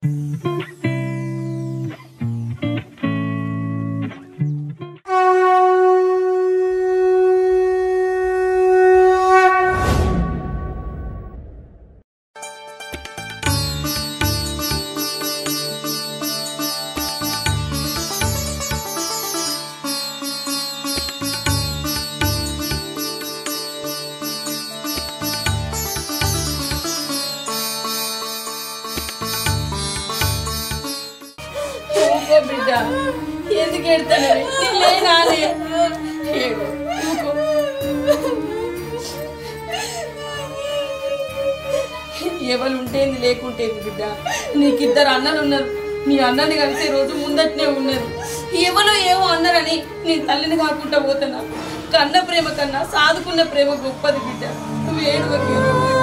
బిడ్డ ఎందుకు ఎడతానని లేనానే ఎవరు ఉంటేంది లేకుంటేంది బిడ్డ, నీకిద్దరు అన్నలు ఉన్నారు. నీ అన్నని కలిసే రోజు ముందట్నే ఉన్నది. ఎవరో ఏమో అన్నారని నీ తల్లిని కాకుండా పోతున్నా. కన్న ప్రేమ కన్నా సాదుకున్న ప్రేమ గొప్పది బిడ్డ. నువ్వు ఏడువకే.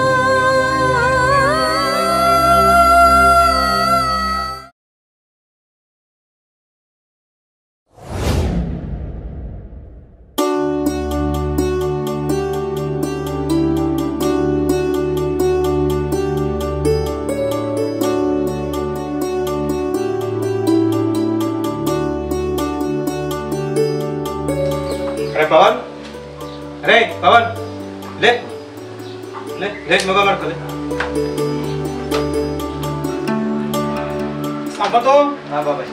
अरे पवन, अरे पवन, ले ले ले मगा मार ले సంపతో हाँ बाबा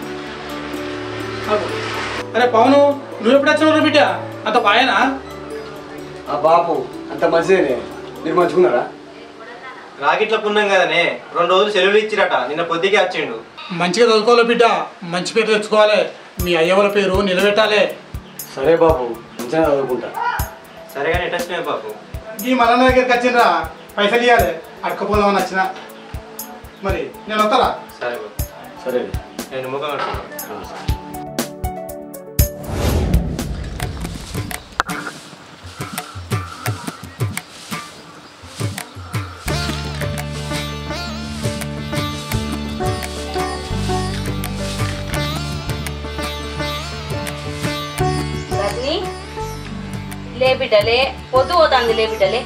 అరే పవను నువ్వు ఎప్పుడు వచ్చినావు బిడ్డ? అంత బాయేనా? ఆ బాపు అంత మంచిదేనే. మీరు మంచుకున్నారా? రాగిట్ల పుణ్యం కదనే, 2 రోజులు సెలవులు ఇచ్చిరట. నిన్న పొద్దుకే వచ్చిండు. మంచిగా చదువుకోవాలి బిడ్డ, మంచి పేరు తెచ్చుకోవాలి, మీ అయ్యవల పేరు నిలబెట్టాలి. సరే బాపు, మంచిగా చదువుకుంటా. సరే కానీ ఎట్ వచ్చినాయి బాబు? ఈ మల్లన్న దగ్గరికి వచ్చిండ్రా, పైసలు ఇవ్వాలి, అడకపోదామని వచ్చిన. మరి నేను వస్తారా? సరే బాబు. సరే నేను ముఖం కట్టుకున్నాను. లే బిడ్డలే, పొద్దు పోతాంది. లే బిడ్డలే.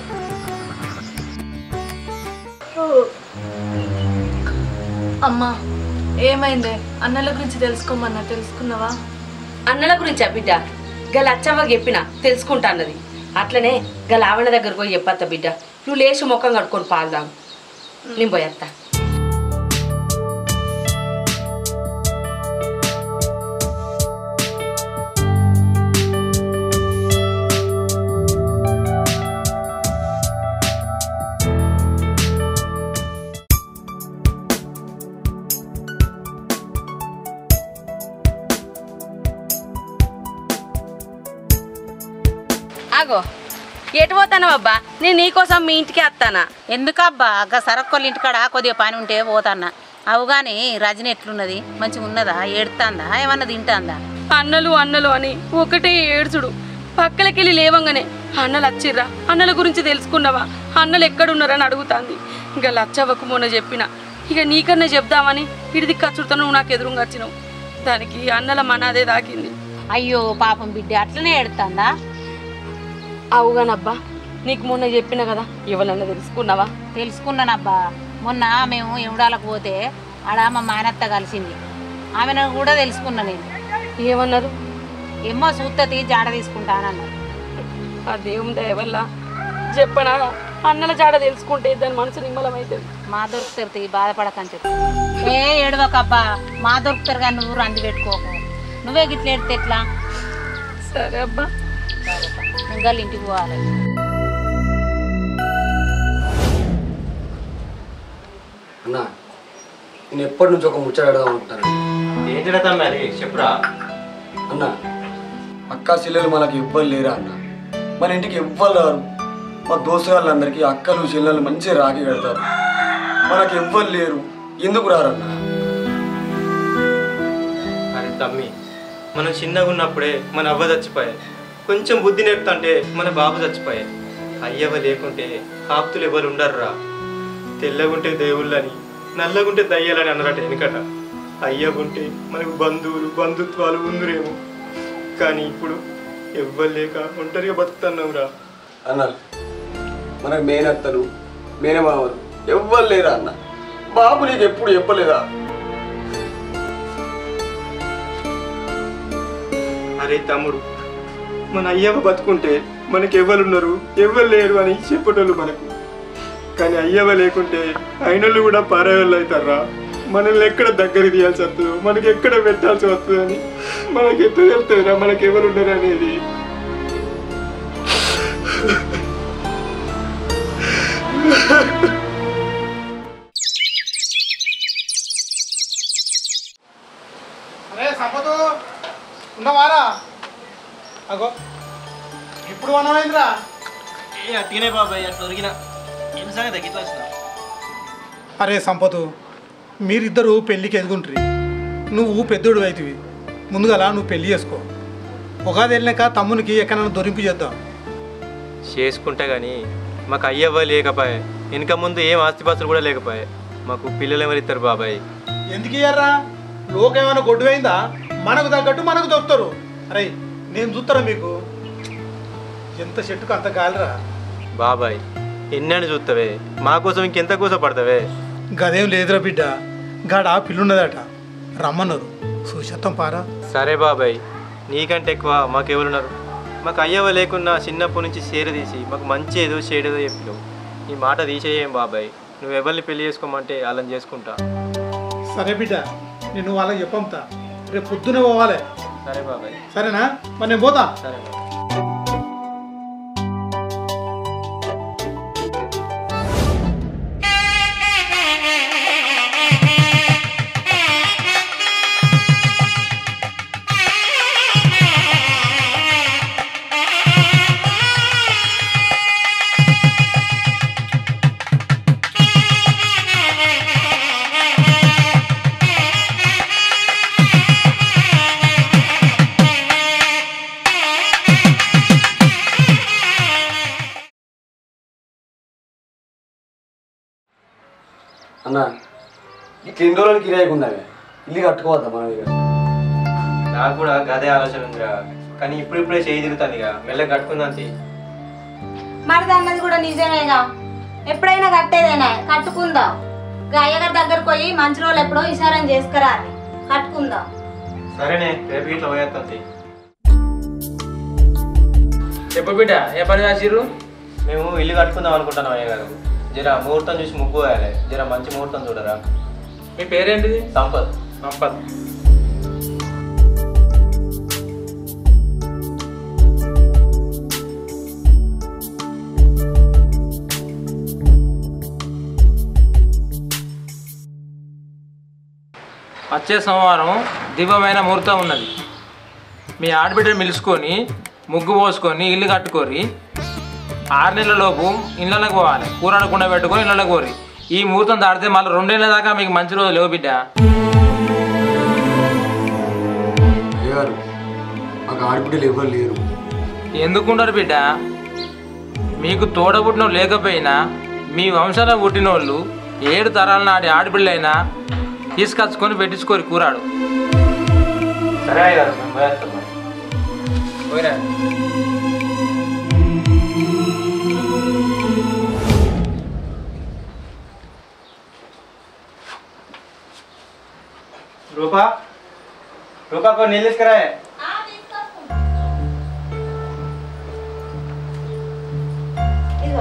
అమ్మా ఏమైందే? అన్నల గురించి తెలుసుకోమన్నా, తెలుసుకున్నావా? అన్నల గురించా బిడ్డ? గల అచ్చవ్వ చెప్పిన తెలుసుకుంటా అన్నది. అట్లనే గల ఆవణ దగ్గరకు పోయి చెప్పత్త బిడ్డ. నువ్వు లేచి ముఖం కట్టుకొని పాల్దాము. నేను పోయేస్తా. ఆగో, ఎటు పోతాను అబ్బా? నేను నీకోసం మీ ఇంటికి వస్తానా. ఎందుకబ్బా? గా సరక్కోళ్ళ ఇంటికాడ కొద్దిగా పని ఉంటే పోతాన్నా. అవు కానీ రజని ఎట్లున్నది? మంచిగా ఉన్నదా? ఏడుతుందా? ఏమన్నా తింటాందా? అన్నలు అన్నలు అని ఒకటే ఏడ్చుడు. పక్కలకెళ్ళి లేవంగానే అన్నలు వచ్చిర్రా, అన్నల గురించి తెలుసుకున్నావా, అన్నలు ఎక్కడున్నారని అడుగుతాంది. ఇంకా లచ్చవ్వకు మొన్న చెప్పిన, ఇక నీకన్నా చెప్దామని ఇడిది ఖర్చుతో నువ్వు నాకు ఎదురుగా వచ్చినావు. దానికి అన్నల మనాదే దాకింది. అయ్యో పాపం బిడ్డ అట్లనే ఏడుతుందా? అవుగానబ్బా, నీకు మొన్న చెప్పిన కదా, ఎవరన్నా తెలుసుకున్నావా? తెలుసుకున్నానబ్బా. మొన్న మేము ఎవడాలకు పోతే ఆడ మా మాయనత్త కలిసింది. ఆమెను కూడా తెలుసుకున్నా నేను. ఏమన్నారు? ఏమో సూత్తతి జాడ తీసుకుంటానన్నారు. ఆ దేవుని దయ వల్ల చెప్పనా, అన్నల జాడ తెలుసుకుంటే దాని మనసు నిమ్మలమైతుంది. మా దొరుకుతారు, బాధపడకని చెప్పి. ఏ ఏడవకబ్బా, మా దొరుకుతారు కానీ నువ్వు రంది పెట్టుకోకు. నువ్వే గిట్ల ఏడితే ఎట్లా? సరే అబ్బా. ఇంకా ఇంటికి పోవాలి. అన్నా, నేను ఎప్పటి నుంచి ఒక ముచ్చట అడదాం అనుకుంటాను. ఏంటి తమ్మి చెప్పురా. అన్న, అక్క చెల్లెలు మనకి ఎవ్వరు లేరా అన్న? మన ఇంటికి ఎవ్వరు రారు. మా దోస్తు వాళ్ళందరికీ అక్కలు చెల్లెలు మంచిగా రాఖీ కడతారు. మనకి ఎవ్వరు లేరు, ఎందుకు రారన్నా? అరే తమ్మి, మనం చిన్నగా ఉన్నప్పుడే మన అవ్వ చచ్చిపోయాయి. కొంచెం బుద్ధి నేర్పుతుంటే మన బాబు చచ్చిపోయాయి. అయ్యవ్వ లేకుంటే ఆప్తులు ఎవరు ఉండర్రా. తెల్లగుంటే దేవుళ్ళని, నల్లగుంటే దయ్యాలని అన్నారట వెనుకట. అయ్యవుంటే మనకు బంధువులు బంధుత్వాలు ఉందురేమో, కానీ ఇప్పుడు ఎవ్వరు లేక ఒంటరిగా బతుకుతున్నాం రా. అన్న, మనకు మేనత్తలు మేనమామలు ఎవ్వరు లేరా అన్న? బాబు నీకు ఎప్పుడు చెప్పలేదా? అరే తమ్ముడు, మన అయ్యవ బతుకుంటే మనకి ఎవరున్నారు ఎవరు లేరు అని చెప్పేటోళ్ళు మనకు. కానీ అయ్యవ లేకుంటే అయినోళ్ళు కూడా పారేవాళ్ళు అవుతారా? మనల్ని ఎక్కడ దగ్గర తీయాల్సి వస్తుందో, మనకి ఎక్కడ పెట్టాల్సి వస్తుంది అని మనకి ఎట్లా తెలుస్తుందిరా మనకి ఎవరున్నారు అనేది. అరే సంపతు ఉన్నవారా? అగో ఇప్పుడు వనమైందిరా. అట్టినే బాబాయ్ అట్లా దొరికిన ఏం సంగతి తగ్గిట్లా వచ్చిన. అరే సంపతు, మీరిద్దరూ పెళ్ళికి ఎదుగుంట్రి. నువ్వు పెద్దోడు అవుతుంది, ముందుగా నువ్వు పెళ్ళి చేసుకో. ఉగాది వెళ్ళినాక తమ్మునికి ఎక్కడైనా దొరింపు చేద్దాం. చేసుకుంటా కానీ మాకు అయ్యవ్వ లేకపోయే, వెనక ముందు ఏం ఆస్తిపాస్తులు కూడా లేకపోయే. మాకు పిల్లలు ఎవరిస్తారు బాబాయ్? ఎందుకు ఇయ్యారా? లోకం ఏమైనా గొడ్డువైందా? మనకు తగ్గట్టు మనకు దొరుకుతారు. అరే నేను చూస్తారా మీకు? ఎంత చెట్టుకు అంత గాలిరా బాబాయ్. ఎన్నని చూస్తావే, మా కోసం ఇంకెంత కోసం పడతావే? గదేం లేదురా బిడ్డ, గాడ పిల్లున్నదట, రమ్మన్నారు, చూసేత్తాం పారా. సరే బాబాయ్, నీకంటే ఎక్కువ మాకెవరున్నారు? మాకు అయ్యవ లేకున్నా చిన్నప్పటి నుంచి తీసి మాకు మంచి ఏదో చెడేదో చెప్పినావు. ఈ మాట తీసేయం బాబాయ్. నువ్వు ఎవరిని పెళ్లి చేసుకోమంటే వాళ్ళని చేసుకుంటా. సరే బిడ్డ, నేను వాళ్ళకి చెప్పంతా, రేపు పొద్దునే పోవాలి. సరే బాబాయ్. సరేనా? మరి నేను పోతా. సరే బాబాయ్. అన్న ఇట్లా ఎన్ని రోజులు కిరాయికి ఉన్నావే, ఇల్లు కట్టుకోవద్దా మనం? ఇక నాకు కూడా గదే ఆలోచన ఉందిరా, కానీ ఇప్పుడిప్పుడే చేయి తిరుగుతుంది. ఇక మెల్లగా కట్టుకుందాంతి. మరిది అన్నది కూడా నిజమేగా, ఎప్పుడైనా కట్టేదేనా, కట్టుకుందాం. అయ్యగారి దగ్గరకు పోయి మంచి రోజులు ఎప్పుడో ఇషారం చేసుకురా, కట్టుకుందాం. సరేనే, రేపు ఇట్లా పోయేస్తుంది. చెప్పు బిడ్డ, ఏ పని చేసిర్రు? మేము ఇల్లు కట్టుకుందాం అనుకుంటున్నాం అయ్య గారు. జర ముహూర్తం చూసి ముగ్గు వేయాలి, జర మంచి ముహూర్తం చూడరా. మీ పేరేంటిది? సంపత్. సంపత్. వచ్చే సోమవారం దివ్యమైన ముహూర్తం ఉన్నది. మీ ఆడబిడ్డను పిలుచుకొని ముగ్గు పోసుకొని ఇల్లు కట్టుకోరి. 6 నెలలలోపు ఇళ్ళకి పోవాలి, కూరడకుండా పెట్టుకొని ఇళ్ళకి పోరి. ఈ ముహూర్తం దాటితే మళ్ళీ 2 నెలల దాకా మీకు మంచి రోజు లేవు బిడ్డ. అయ్యగారు, మాకు ఆడబిడ్డలు ఎవరు లేరు. ఎందుకుంటారు బిడ్డ? మీకు తోడబుట్టిన లేకపోయినా మీ వంశంలో పుట్టిన వాళ్ళు 7 తరాల నాటి ఆడపిల్లైనా తీసుకొచ్చుకొని పెట్టించుకోరు కూరాడు. సరే అయ్య గారు, మేము పోయేస్తాం. పోయినా రూపా, రూపా కొన్ని నీళ్ళు తీసుకురా. ఇదిగో.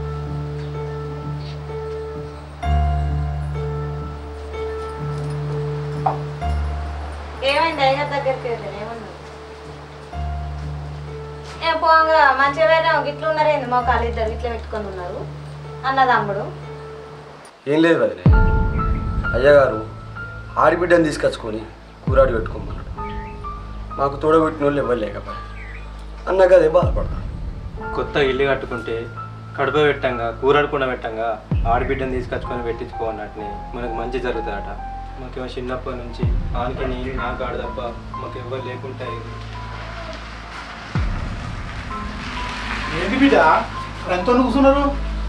ఏమైంది? అయ్యగారి దగ్గరికి వెళ్ళాను, ఏమన్నా? ఏం పోంగా మంచిగా వేరే గిట్లు ఉన్నారేంది? మోకాలు ఇద్దరు ఇట్లా పెట్టుకొని ఉన్నారు అన్నదమ్ముడు. ఏం లేదు వదిలే, అయ్యగారు ఆడబిడ్డను తీసుకొచ్చుకొని కూరాడి పెట్టుకోమన్నాడు. మాకు తోడబెట్టిన వాళ్ళు ఎవరు లేకపోయా, అన్నగా అదే బాధపడతాను. కొత్త ఇల్లు కట్టుకుంటే కడుప పెట్టంగా కూరడకుండా పెట్టంగా ఆడబిడ్డను తీసుకొచ్చుకొని పెట్టించుకోనట్టుని మనకు మంచి జరుగుతుందట. మాకేమో చిన్నప్పటి నుంచి ఆనికి నేను నాకు ఆడ తప్ప మాకు ఎవరు లేకుంటాయి. ఏంటి బిడ్డ ఎంతో కూర్చున్నారు?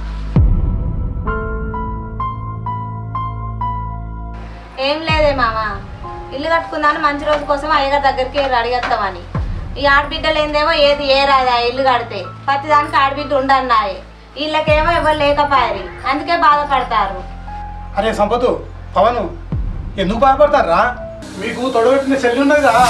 ఏం లేదే మామ, ఇల్లు కట్టుకుందామని మంచి రోజు కోసం అయ్యగారి దగ్గరికి అడిగేస్తామని. ఈ ఆడబిడ్డలు ఏందేమో ఏది ఏ రాదా ఇల్లు కడితే ప్రతిదానికి ఆడబిడ్డ ఉండన్నాయి. వీళ్ళకేమో ఎవరు లేకపోయారు, అందుకే బాధపడతారు. అరే సంపతు పవను ఎందుకు బాధపడతారా? మీకు తొడగొట్టిన చెల్లి ఉన్నది కదా.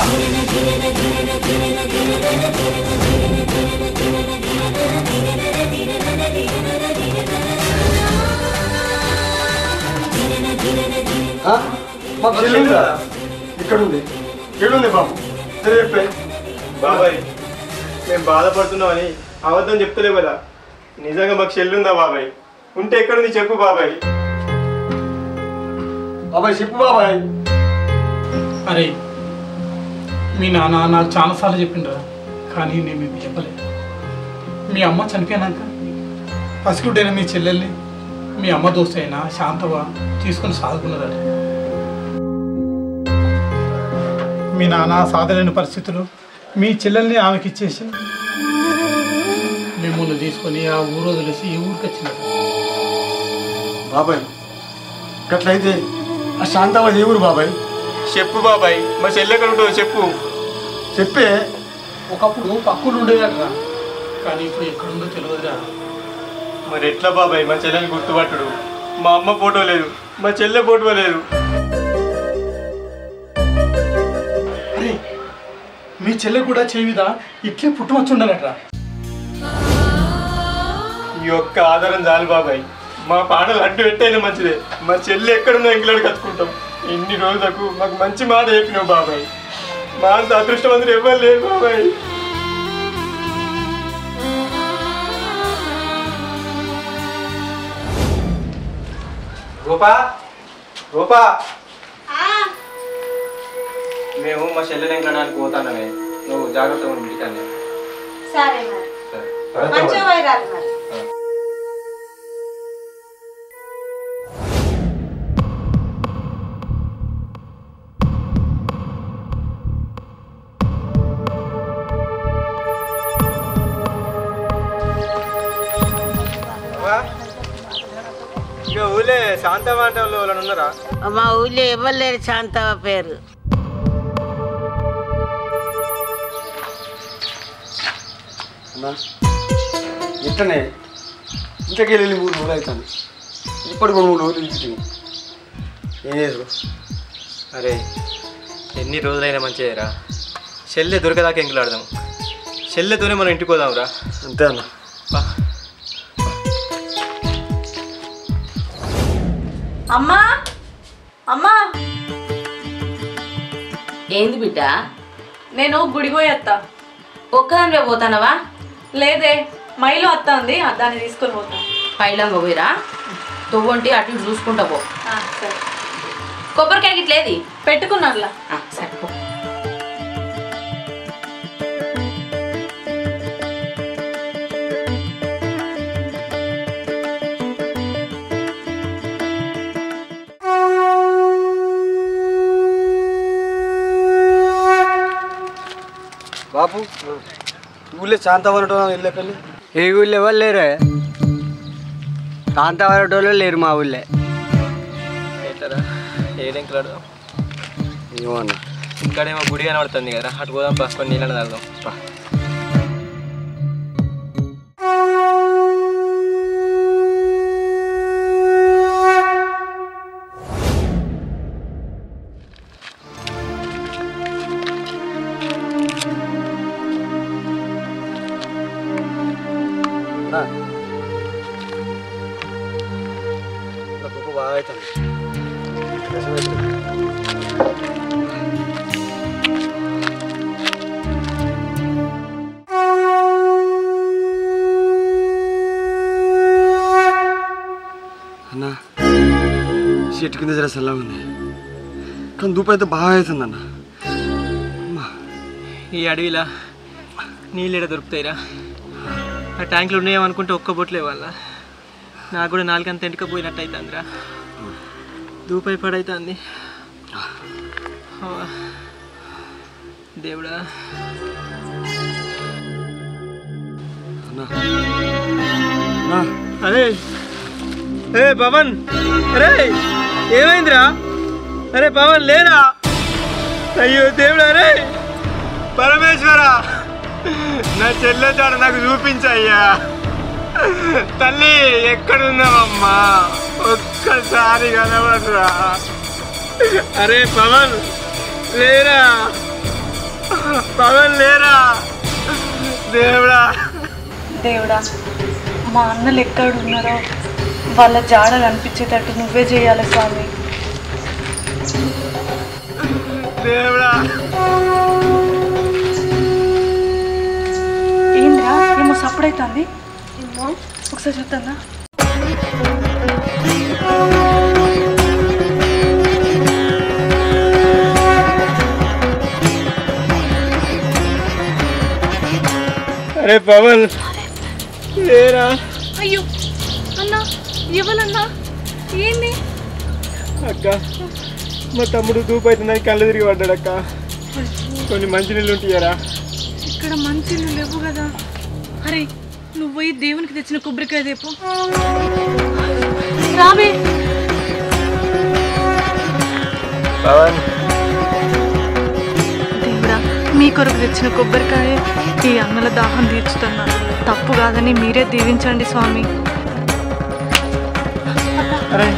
మాకు చెల్లి ఉందా? ఇక్కడ ఉంది. ఏడుంది బాబు? సరే చెప్పే. బాబాయ్ మేము బాధపడుతున్నామని అబద్ధం చెప్తలేవు కదా, నిజంగా మాకు చెల్లుందా బాబాయ్? ఉంటే ఎక్కడుంది చెప్పు బాబాయ్. బాబాయ్ చెప్పు బాబాయ్. అరే మీ నాన్న నాకు చాలాసార్లు చెప్పిండ్రా, కానీ నేను మీకు చెప్పలేదు. మీ అమ్మ చనిపోయినాక పసిగుడ్డైన మీ చెల్లెల్ని మీ అమ్మ దోస్తు అయినా శాంతవ తీసుకొని సాగుకున్నదట. మీ నాన్న సాధలేని పరిస్థితులు మీ చెల్లెల్ని ఆమెకి ఇచ్చేసి మిమ్మల్ని తీసుకొని ఆ ఊరు వదిలేసి ఈ ఊరికి వచ్చినట్టు. బాబాయ్ గట్లయితే ఆ శాంతమ్మ దేవుడు బాబాయ్. చెప్పు బాబాయ్, మా చెల్లి ఎక్కడ ఉంటుందో చెప్పు. చెప్పే. ఒకప్పుడు పక్కులు ఉండేదట్రా, కానీ ఇప్పుడు ఎక్కడుందో తెలియదురా. మరి ఎట్లా బాబాయ్ మా చెల్లెని గుర్తుపట్టుడు? మా అమ్మ ఫోటో లేదు, మా చెల్లె ఫోటో లేదు. అరే మీ చెల్లె కూడా చేవిదా ఇట్లే పుట్టుమచ్చి ఉండాలట్రా. ఈ ఒక్క ఆధారం చాలు బాబాయ్, మా పాటలు అడ్డు పెట్టైనా మంచిదే. మా చెల్లి ఎక్కడున్నా ఇంట్లో కట్టుకుంటాం. ఇన్ని రోజులకు మాకు మంచి మాట చెప్పినావు బాబాయ్. మా అంత అదృష్టవంతులు ఎవరు లేరు బాబాయ్. రూపా రూపా, మేము మా చెల్లెని ఎంకడానికి పోతానమే, నువ్వు జాగ్రత్తగా ఉండి బిడ్డని. సరే మరి మంచిగా పోయిరారు మరి. ఇక ఊళ్ళే శాంతమ్మ అంటే వాళ్ళు ఎవరైనా ఉన్నారా? మా ఊళ్ళో ఎవరు లేరు శాంతమ్మ పేరు. అన్నా ఇట్లనే ఇంతకీ వెళ్ళి 3 రోజులు అవుతాను. ఇప్పటి కూడా 3 రోజులు ఇంటికి ఏం చేసు. అరే ఎన్ని రోజులైనా మంచిదేరా, చెల్లె దొరికేదాకా ఎంకులాడదాం. చెల్లెతోనే మనం ఇంటికి పోదాంరా. అంతే అన్న. అమ్మా అమ్మా, ఏంది బిడ్డ? నేను గుడికి పోయి వస్తా. ఒక్కదానివే పోతానవా? లేదే, మైలు వస్తా ఉంది, దాన్ని తీసుకొని పోతా. పైలంగా పోయిరా, తొవ్వంటి అటు ఇటు చూసుకుంటా పో. సరే. కొబ్బరికాయ గిట్లేది పెట్టుకున్నానులా. సరే పో. బాపు ఊళ్ళో శాంతవరటో వెళ్ళకెళ్ళి. ఏ ఊళ్ళో ఎవరు లేరు, శాంతవరటోళ్ళు లేరు మా ఊళ్ళో. ఎట్లరా ఏడెంకులాడదాం? ఏమో అన్న. ఇక్కడేమో గుడి కనబడుతుంది కదా, అటు పోదాం పసుకొని నీళ్ళని తాగుదాం. బాగా అవుతుంది. అన్న చెట్టు కింద జర చల్లగా ఉంది, కానీ ధూపం అయితే బాగా అవుతుంది అన్న. ఈ అడవిలా నీళ్ళు ఎడ దొరుకుతాయిరా? ఆ ట్యాంకులు ఉన్నాయేమనుకుంటే ఒక్క బొట్లే వాళ్ళ. నాకు కూడా 4 అంత ఎంటుకపోయినట్టు అవుతుందిరా, దూపై పడవుతుంది. దేవుడా. అరే ఏ పవన్, అరే ఏమైందిరా? అరే పవన్ లేరా? అయ్యో దేవుడా, అరే పరమేశ్వర నా చెల్లె చాడ నాకు చూపించయ్యా. తల్లి ఎక్కడున్నావమ్మా? ఒక్కసారి కనబడరా. అరే పవన్ లేరా, పవన్ లేరా. దేవుడా దేవుడా, మా అన్నలు ఎక్కడున్నారో వాళ్ళ జాడ కనిపించేటట్టు నువ్వే చేయాలి స్వామి. దేవుడా. ఏంద్రా ఏమో సప్పుడైతుంది, ఒకసారి చూద్దా. అరే పవన్ లేరా. అయ్యో అన్నా, ఎవరన్నా? ఏంది అక్క, మా తమ్ముడు దూపైతుందని కళ్ళు తిరిగి పడ్డాడు అక్క. కొన్ని మంచినీళ్ళు ఉంటాయారా? ఇక్కడ మంచిలు లేవు కదా. అరే నువ్వు పోయి దేవునికి తెచ్చిన కొబ్బరికాయ దేపు రాబే. పవన్ దేవుడా, మీ కొరకు తెచ్చిన కొబ్బరికాయ ఈ అన్నల దాహం తీర్చుతున్నా. తప్పు కాదని మీరే దీవించండి స్వామి. అరే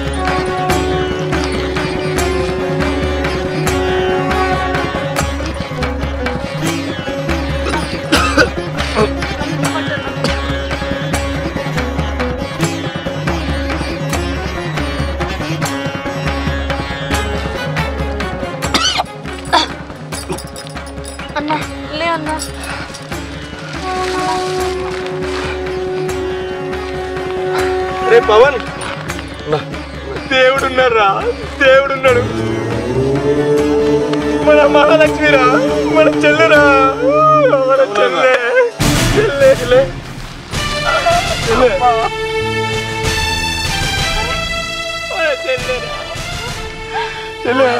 అన్నా లే అన్నా. అరే పవన్, దేవుడున్నారా, దేవుడున్నాడు. మన మహాలక్ష్మిరా, మన చెల్లెరా, మన చెల్లె చెల్లె చెల్లె చెల్లె.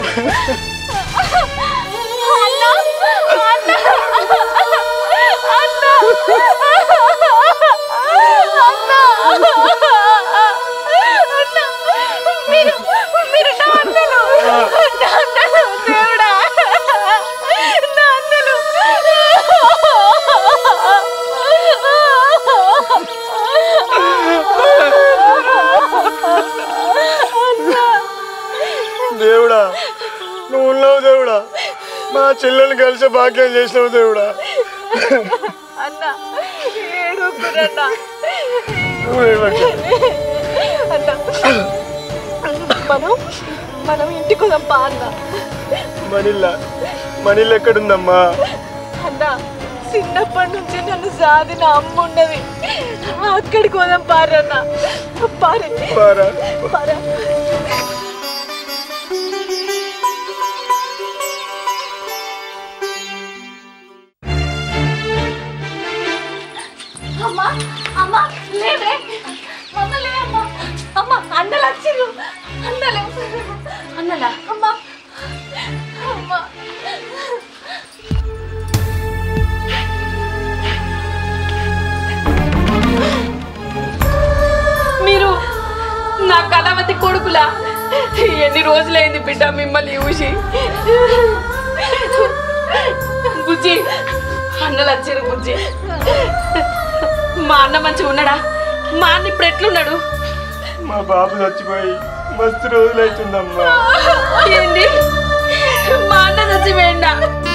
దేవుడా, నువ్వు ఉన్నావు దేవుడా. మా చెల్లెల్ని కలిసి భాగ్యం చేసినావు దేవుడా. మనం ఇంటికి వదంపా అన్న. మనీళ్ళు ఎక్కడుందమ్మా? అన్న, చిన్నప్పటి నుంచి నన్ను సాధిన అమ్మ ఉన్నది, అక్కడికి వదాం పారన్న. పారా. అమ్మా అమ్మా లేవే, అమ్మ లే అమ్మా. అమ్మ అన్నలు వచ్చిండ్రు, అన్నలా అమ్మా. అమ్మా మీరు నా కళావతి కొడుకులా? ఎన్ని రోజులైంది బిడ్డ మిమ్మల్ని చూసి. బుజ్జి, అన్నలు వచ్చారు బుజ్జి. మా అన్న మంచిగా ఉన్నాడా? మా అన్న ఇప్పుడు ఎట్లున్నాడు? మా బాబు చచ్చిపోయి మస్తు రోజులు అవుతుందమ్మా. ఏంది? మా అన్న చచ్చిపోయిందా?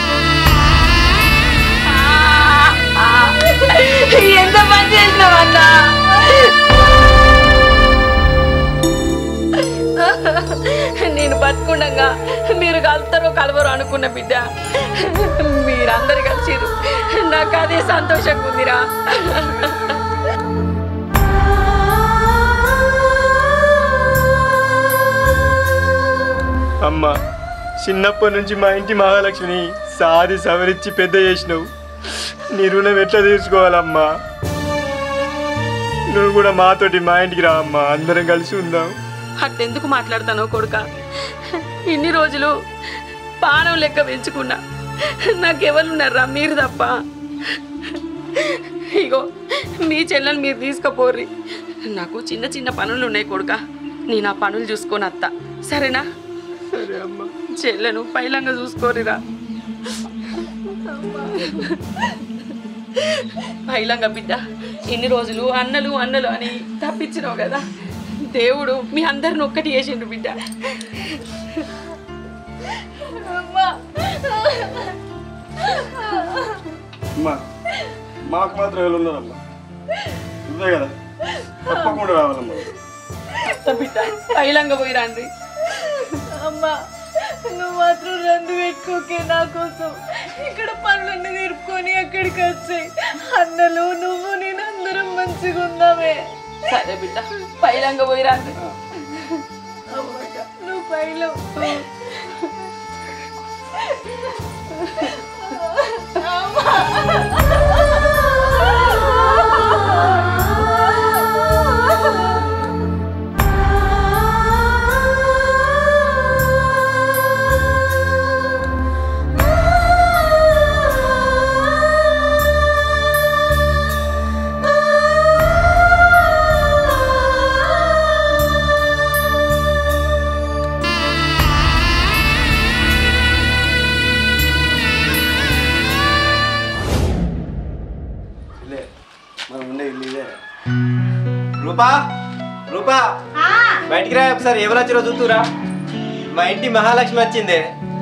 ఎంత పని చేసినావన్నా? నేను బతుకుండగా మీరు కలుతారో కలవరో అనుకున్న బిడ్డ, మీరందరు కలిసిరు. నాకు అదే సంతోషంగా ఉందిరా. అమ్మ, చిన్నప్పటి నుంచి మా ఇంటి మహాలక్ష్మిని సాది సవరించి పెద్ద చేసినావు. నీ రుణం ఎట్లా తీర్చుకోవాలమ్మా? నువ్వు కూడా మాతోటి మా ఇంటికి రా అమ్మా, అందరం కలిసి ఉందాం. అట్టెందుకు మాట్లాడతానో కొడుక? ఇన్ని రోజులు పానం లెక్క పెంచుకున్నా, నాకెవరున్నారా? మీరు తప్ప. ఇగో మీ చెల్లెని మీరు తీసుకుపోర్రి. నాకు చిన్న చిన్న పనులు ఉన్నాయి కొడుక, నేను ఆ పనులు చూసుకొని అత్త. సరేనా? సరే అమ్మా. చెల్లెను పైలంగా చూసుకోరిరా. పైలంగా బిడ్డ, ఇన్ని రోజులు అన్నలు అన్నలు అని తప్పించినావు కదా, దేవుడు మీ అందరిని ఒక్కటి చేసిండు బిడ్డ. అమ్మా మాకు మాత్రం ఎవరు ఉన్నారమ్మా, నువ్వే కదా, తప్పకుండా రావాలమ్మా. బిడ్డ పైలంగా పోయి రండి. అమ్మా నువ్వు మాత్రం రంది పెట్టుకోకే నా కోసం. ఇక్కడ పనులన్నీ తీర్పుకొని అక్కడికి వచ్చాయి. అన్నలు నువ్వు నేను అందరం మంచిగా ఉందామే. సరే బిడ్డ పైలంగా పోయి రండి. నువ్వు పైలో రూపా రూపా బయటికి రా ఒకసారి. ఎవరు వచ్చిరో చూతురా. మా ఇంటి మహాలక్ష్మి వచ్చిందే.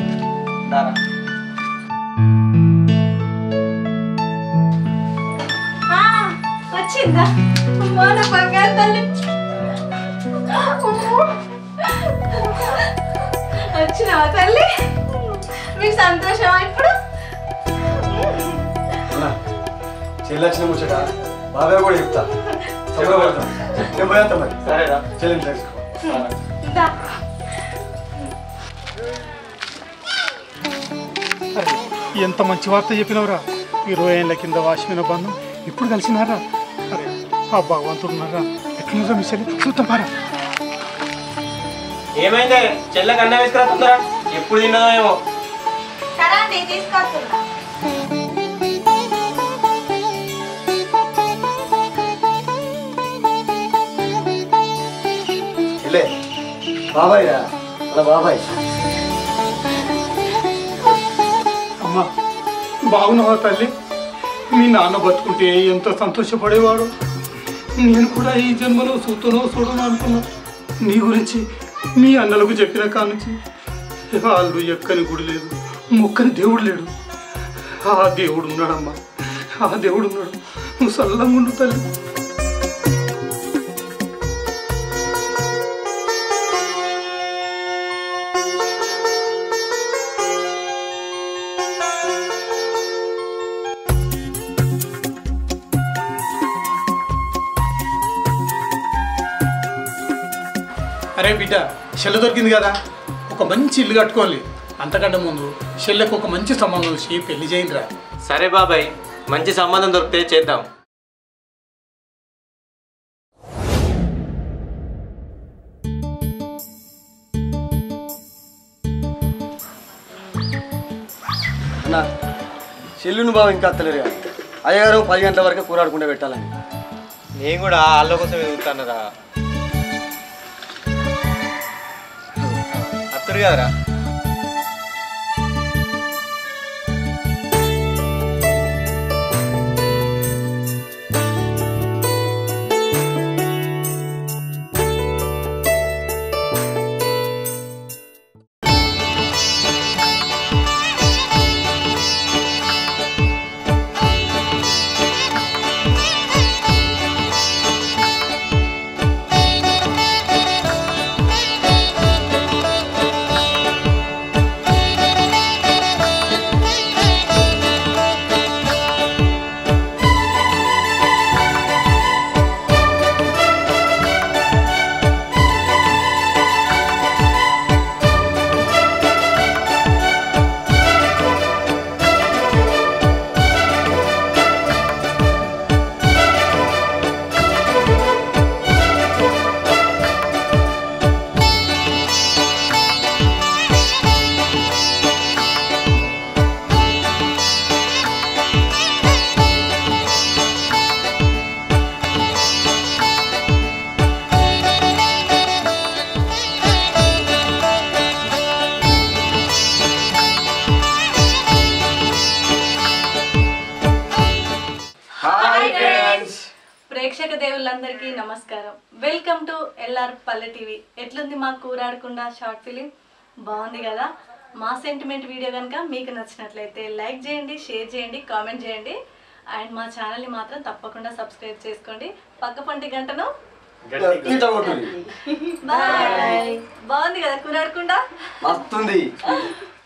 వచ్చిందా మన బంగారు తల్లి? వచ్చినావా తల్లి? మీకు సంతోషమా ఇప్పుడు? చెల్లెచ్చిన ముచ్చట బాబాయ్ కూడా చెప్తా. నేను పోయేస్తా మరి. సరేరా చెల్లెని తెలుసుకో. ఎంత మంచి వార్త చెప్పినవరా. 20 ఏళ్ళ కింద వాసిమైన బంధం ఇప్పుడు కలిసినారా. అరే ఆ భగవంతుడు ఉన్నారా. ఎట్లున్నారా మీ చెల్లి? చూద్దాం పారా. ఏమైందే? చెల్లెకి అన్నం వేసుకురా తొందరా. ఎప్పుడు తిన్నదో ఏమో. సరే అండి తీసుకొస్తున్నా. బాబాయ్ రా, అలా బాబాయ్. అమ్మా బాగున్నావా తల్లి? మీ నాన్న బతుకుంటే ఎంతో సంతోషపడేవాడు. నేను కూడా ఈ జన్మలో చూతునో చూడను అనుకున్నా. నీ గురించి మీ అన్నలకు చెప్పిన కానుంచి వాళ్ళు ఎక్కని గుడి లేదు, మొక్కని దేవుడు లేడు. ఆ దేవుడు ఉన్నాడమ్మా, ఆ దేవుడు ఉన్నాడు. నువ్వు చల్లంగా ఉండు తల్లి. అరే బిడ్డ, చెల్లె దొరికింది కదా, ఒక మంచి ఇల్లు కట్టుకోవాలి. అంతకంటే ముందు చెల్లెకు ఒక మంచి సంబంధం వచ్చి పెళ్లి చేయండిరా. సరే బాబాయ్, మంచి సంబంధం దొరికితే చేద్దాం. అన్నా చెల్లుని బాబు ఇంకా అత్తలేరు కదా. అయ్యగారు 10 గంటల వరకు కూరాడకుండా పెట్టాలని. నేను కూడా వాళ్ళ కోసం ఎదుగుతానరా. అత్తరు కదరా. అందరికీ నమస్కారం. Welcome to L R Palle TV. ఎట్లుంది మా కూరాడకుండా షార్ట్ ఫిలిం? బాగుంది కదా. మా సెంటిమెంట్ వీడియో కనుక మీకు నచ్చినట్లయితే లైక్ చేయండి, షేర్ చేయండి, కామెంట్ చేయండి. అండ్ మా ఛానల్ని మాత్రం తప్పకుండా సబ్స్క్రైబ్ చేసుకోండి. పక్క పంటి గంటను బాయ్. బాగుంది కదా కూరాడకుండా? మస్తుంది.